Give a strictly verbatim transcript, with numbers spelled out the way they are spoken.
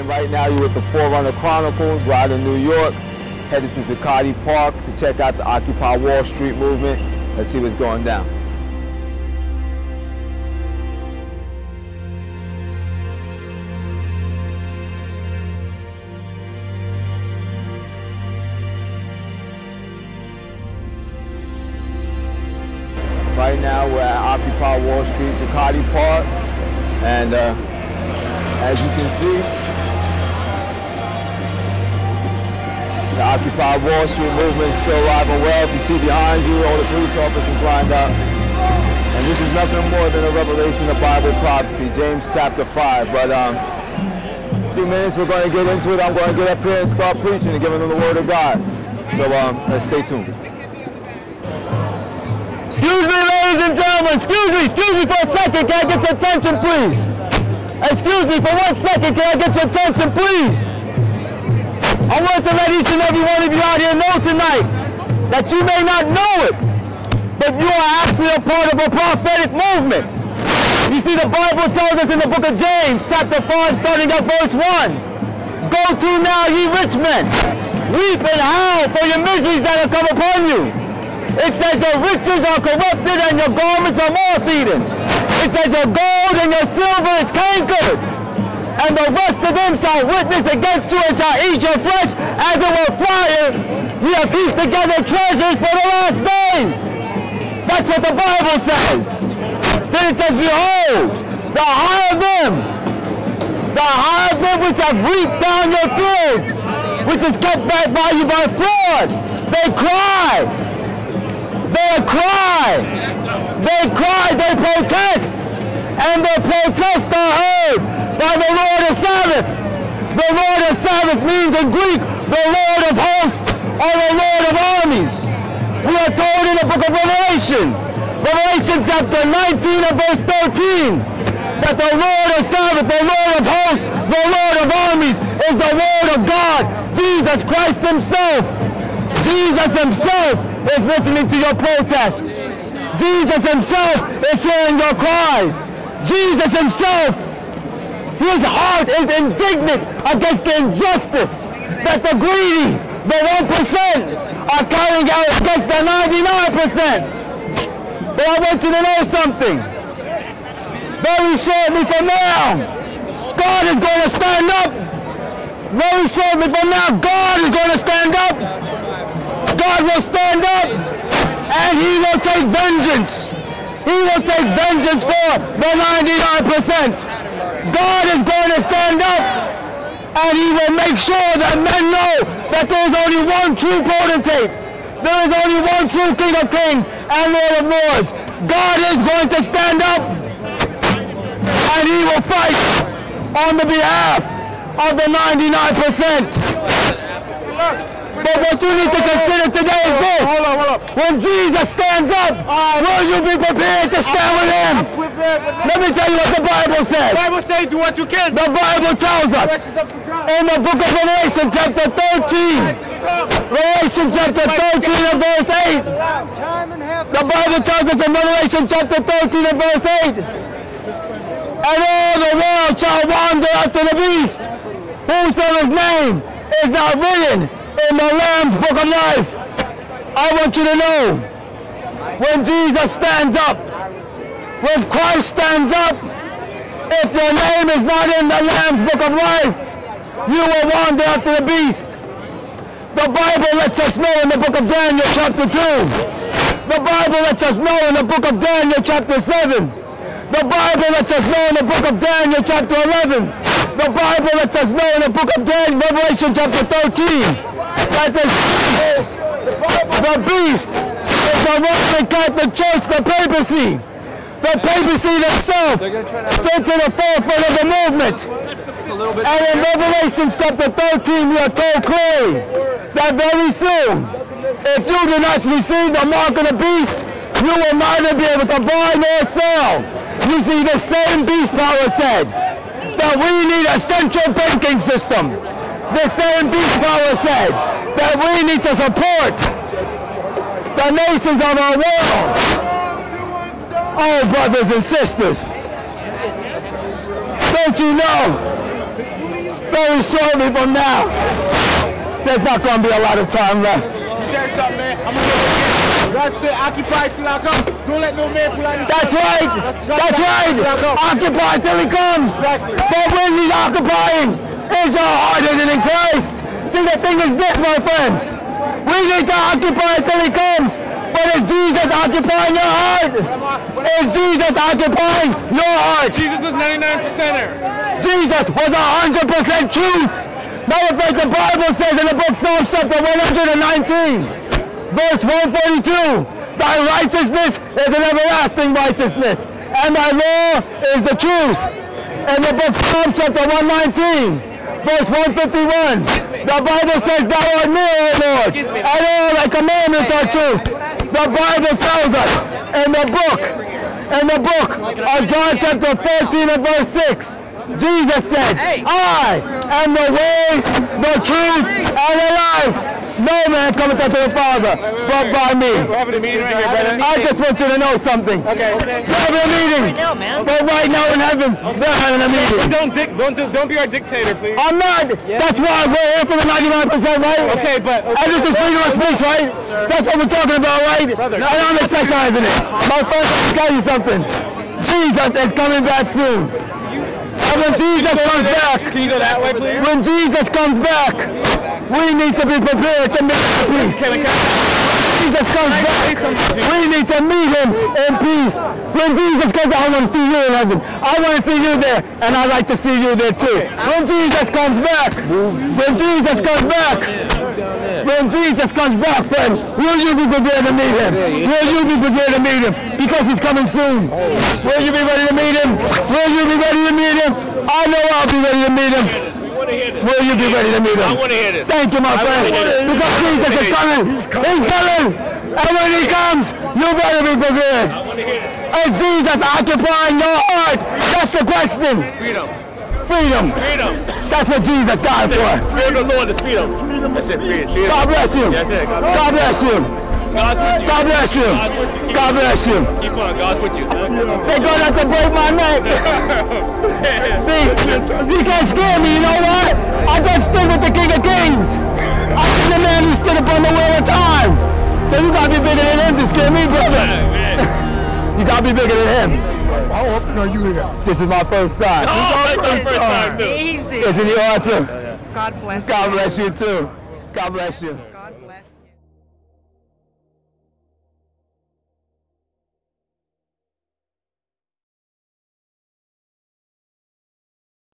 And right now you're with the Forerunner Chronicles. We're out in New York, headed to Zuccotti Park to check out the Occupy Wall Street movement. Let's see what's going down. Right now we're at Occupy Wall Street, Zuccotti Park, and uh, as you can see, the Occupy Wall Street movement is still alive and well. If you see behind you, all the police officers lined up. And this is nothing more than a revelation of Bible prophecy, James chapter five. But um, in a few minutes we're going to get into it. I'm going to get up here and start preaching and giving them the word of God. So um, let's stay tuned. Excuse me, ladies and gentlemen. Excuse me, excuse me for a second. Can I get your attention, please? Excuse me for one second. Can I get your attention, please? I want to let each and every one of you out here know tonight that you may not know it, but you are actually a part of a prophetic movement. You see, the Bible tells us in the book of James, chapter five, starting at verse one, "Go to now, ye rich men, weep and howl for your miseries that have come upon you. It says your riches are corrupted and your garments are moth-eaten. It says your gold and your silver is cankered. And the rest of them shall witness against you and shall eat your flesh as it were fire. Ye have heaped together treasures for the last days." That's what the Bible says. Then it says, "Behold, the high of them, the high of them which have reaped down your fields, which is kept back by you by fraud, they cry. They cry, they cry, they protest, and their protests are heard by the Lord of Sabaoth." The Lord of Sabaoth means in Greek, the Lord of hosts, or the Lord of armies. We are told in the book of Revelation, Revelation chapter nineteen and verse thirteen, that the Lord of Sabaoth, the Lord of hosts, the Lord of armies is the Word of God, Jesus Christ himself. Jesus himself is listening to your protests. Jesus himself is hearing your cries. Jesus himself, his heart is indignant against the injustice that the greedy, the one percent, are carrying out against the ninety-nine percent. But I want you to know something. Very shortly from now, God is going to stand up. Very shortly from now, God is going to stand up. God will stand up and he will take vengeance. He will take vengeance for the ninety-nine percent. God is going to stand up and he will make sure that men know that there is only one true potentate. There is only one true King of Kings and Lord of Lords. God is going to stand up and he will fight on the behalf of the ninety-nine percent. But what you need to consider today is this. Hold on, hold on. When Jesus stands up, uh, will you be prepared to stand with him? Let me tell you what the Bible says. The Bible says do what you can. The Bible tells us in the book of Revelation chapter thirteen, Revelation chapter thirteen and verse eight. The Bible tells us in Revelation chapter thirteen and verse eight, "And all the world shall wander after the beast, whomsoever's name is not written in the Lamb's book of life." I want you to know, when Jesus stands up, when Christ stands up, if your name is not in the Lamb's book of life, you will wander after the beast. The Bible lets us know in the book of Daniel chapter two. The Bible lets us know in the book of Daniel chapter seven. The Bible lets us know in the book of Daniel chapter eleven. The Bible lets us know in the book of Daniel, Revelation chapter thirteen, that the, the beast is the Roman Catholic Church, the papacy. The papacy themselves stood to the forefront of the movement. And in Revelation chapter thirteen, we are told clearly that very soon, if you do not receive the mark of the beast, you will neither be able to buy nor sell. You see, the same beast power said that we need a central banking system. The same beast power said that we need to support the nations of our world. Oh, brothers and sisters, don't you know? very shortly from now. There's not going to be a lot of time left. Tell you something, man. I'm going to get it again. God said, occupy till I come. Don't let no man pull out his That's right. That's right. Occupy till he comes. Exactly. But when he's occupying, is your heart hidden in Christ? See, the thing is this, my friends. We need to occupy till he comes. But is Jesus occupying your heart? Is Jesus occupying your heart? Jesus was ninety-nine percenter. Jesus was one hundred percent truth. Matter of fact, the Bible says in the book Psalms chapter one hundred nineteen, verse one forty-two, thy righteousness is an everlasting righteousness, and thy law is the truth. In the book Psalms chapter one nineteen, verse one fifty-one, the Bible says, thou art near, O Lord, and all thy commandments are truth. The Bible tells us in the book, in the book of John chapter fourteen and verse six, Jesus said, I am the way, the truth, and the life. No man cometh unto the Father but by me. We're having a meeting right here, brother. I just want you to know something. Okay. We're having a meeting. But right now in heaven, they're having a meeting. Don't, dic don't, do, don't be our dictator, please. I'm not. That's why we're here for the ninety-nine percent, right? Okay, but... Okay. And this is freedom of speech, right? That's what we're talking about, right? Brother, and I'm exercising it. My friends, let me tell you something. Jesus is coming back soon. And when Jesus comes back, can you go that way, please? when Jesus comes back, we need to be prepared to meet him in peace. Jesus comes back, we need to meet him in peace. When Jesus comes back, I want to see you in heaven. I want to see you there, and I'd like to see you there too. When Jesus comes back, when Jesus comes back, when Jesus comes back, friend, will you be prepared to meet him? Will you be prepared to meet him? Because he's coming soon. Will you be ready to meet him? Will you be ready to meet him? I know I'll be ready to meet him. Will you be ready to meet him? I want to hear this. Thank you, my friend. Because Jesus is coming. He's coming. And when he comes, you better be prepared. Is Jesus occupying your heart? That's the question. Freedom. Freedom. Freedom. That's what Jesus died for. Spirit of the Lord is freedom. That's it, freedom. God bless you. That's it. God bless you. God's with you. God bless you. God bless you. Keep on. God's with you. They're going to have to break my neck. See, you can't scare me, you know what? I got stood with the King of Kings. I'm the man who stood upon the wheel of time. So you got to be bigger than him to scare me, brother. You got to be bigger than him. I hope no, you here. This is my first time. Oh, that's my first time, too. Easy. Isn't he awesome? God bless you. God bless you, too. God bless you.